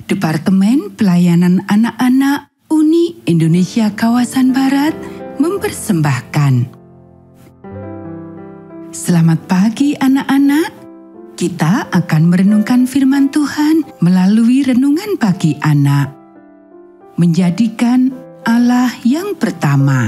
Departemen Pelayanan Anak-anak Uni Indonesia Kawasan Barat mempersembahkan. Selamat pagi anak-anak. Kita akan merenungkan firman Tuhan melalui renungan pagi anak. Menjadikan Allah yang pertama.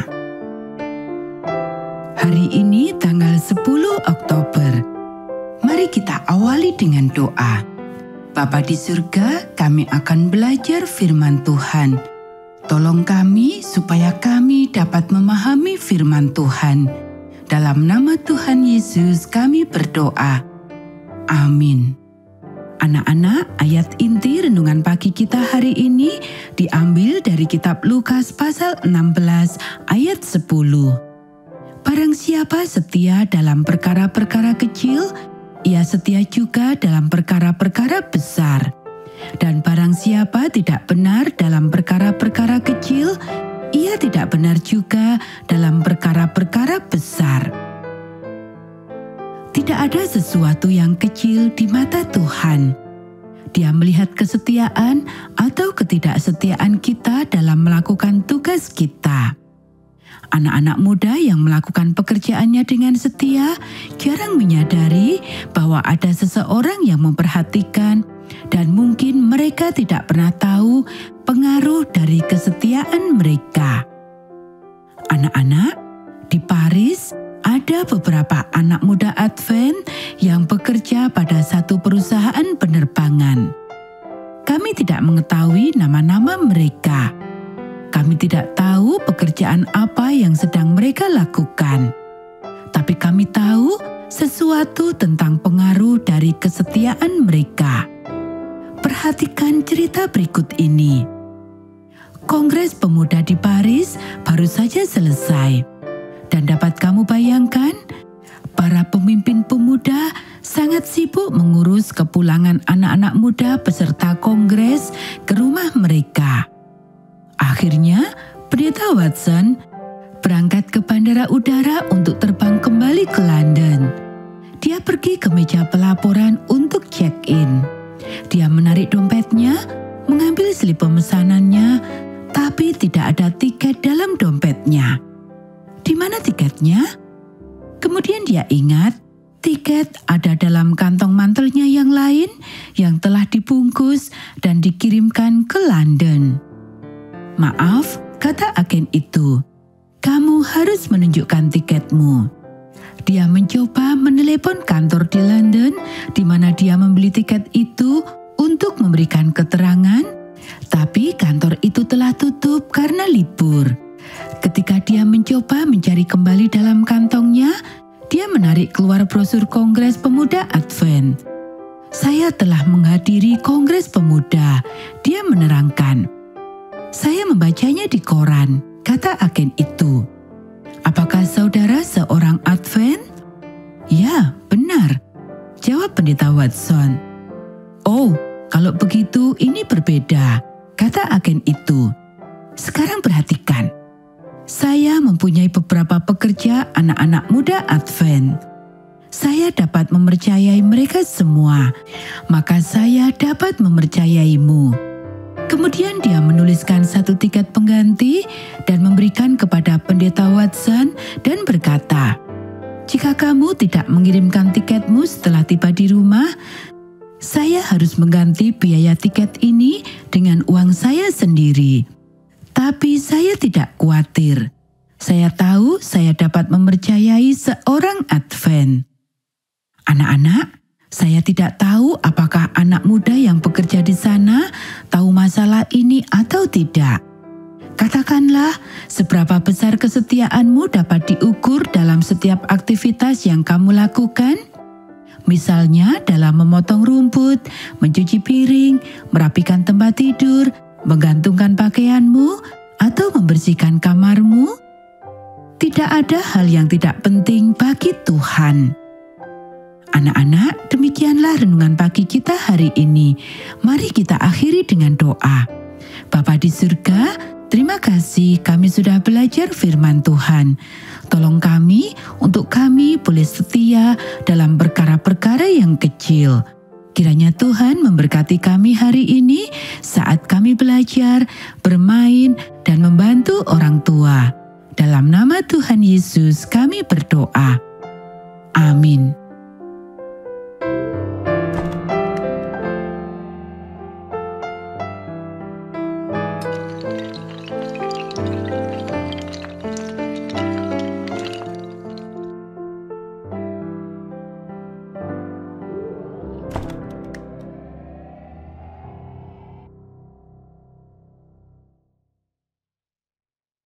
Hari ini tanggal 10 Oktober. Mari kita awali dengan doa. Bapa di surga, kami akan belajar firman Tuhan. Tolong kami supaya kami dapat memahami firman Tuhan. Dalam nama Tuhan Yesus kami berdoa. Amin. Anak-anak, ayat inti renungan pagi kita hari ini diambil dari kitab Lukas pasal 16 ayat 10. Barang siapa setia dalam perkara-perkara kecil, ia setia juga dalam perkara-perkara besar. Dan barang siapa tidak benar dalam perkara-perkara kecil, ia tidak benar juga dalam perkara-perkara besar. Tidak ada sesuatu yang kecil di mata Tuhan. Dia melihat kesetiaan atau ketidaksetiaan kita dalam melakukan tugas kita. Anak-anak muda yang melakukan pekerjaannya dengan setia jarang menyadari bahwa ada seseorang yang memperhatikan, dan mungkin mereka tidak pernah tahu pengaruh dari kesetiaan mereka. Anak-anak, di Paris ada beberapa anak muda Advent yang bekerja pada satu perusahaan penerbangan. Kami tidak mengetahui nama-nama mereka. Kami tidak tahu pekerjaan apa yang sedang mereka lakukan. Tapi kami tahu sesuatu tentang pengaruh dari kesetiaan mereka. Perhatikan cerita berikut ini. Kongres Pemuda di Paris baru saja selesai. Dan dapat kamu bayangkan, para pemimpin pemuda sangat sibuk mengurus kepulangan anak-anak muda peserta kongres ke rumah mereka. Akhirnya, Pendeta Watson berangkat ke bandara udara untuk terbang kembali ke London. Dia pergi ke meja pelaporan untuk check-in. Dia menarik dompetnya, mengambil slip pemesanannya, tapi tidak ada tiket dalam dompetnya. Di mana tiketnya? Kemudian dia ingat tiket ada dalam kantong mantelnya yang lain yang telah dibungkus dan dikirimkan ke London. Maaf, kata agen itu, kamu harus menunjukkan tiketmu. Dia mencoba menelepon kantor di London di mana dia membeli tiket itu untuk memberikan keterangan, tapi kantor itu telah tutup karena libur. Ketika dia mencoba mencari kembali dalam kantongnya, dia menarik keluar brosur Kongres Pemuda Advent. Saya telah menghadiri Kongres Pemuda, dia menerangkan. Saya membacanya di koran, kata agen itu. Apakah saudara seorang Advent? Ya, benar, jawab Pendeta Watson. Oh, kalau begitu ini berbeda, kata agen itu. Sekarang perhatikan. Saya mempunyai beberapa pekerja anak-anak muda Advent. Saya dapat mempercayai mereka semua, maka saya dapat mempercayaimu. Kemudian dia menuliskan satu tiket pengganti dan memberikan kepada Pendeta Watson dan berkata, jika kamu tidak mengirimkan tiketmu setelah tiba di rumah, saya harus mengganti biaya tiket ini dengan uang saya sendiri. Tapi saya tidak khawatir. Saya tahu saya dapat mempercayai seorang Advent. Anak-anak, saya tidak tahu apakah anak muda yang bekerja di sana tahu masalah ini atau tidak. Katakanlah, seberapa besar kesetiaanmu dapat diukur dalam setiap aktivitas yang kamu lakukan? Misalnya dalam memotong rumput, mencuci piring, merapikan tempat tidur, menggantungkan pakaianmu, atau membersihkan kamarmu. Tidak ada hal yang tidak penting bagi Tuhan. Anak-anak, demikianlah renungan pagi kita hari ini. Mari kita akhiri dengan doa. Bapa di surga, terima kasih kami sudah belajar firman Tuhan. Tolong kami untuk kami boleh setia dalam perkara-perkara yang kecil. Kiranya Tuhan memberkati kami hari ini saat kami belajar, bermain, dan membantu orang tua. Dalam nama Tuhan Yesus kami berdoa. Amin.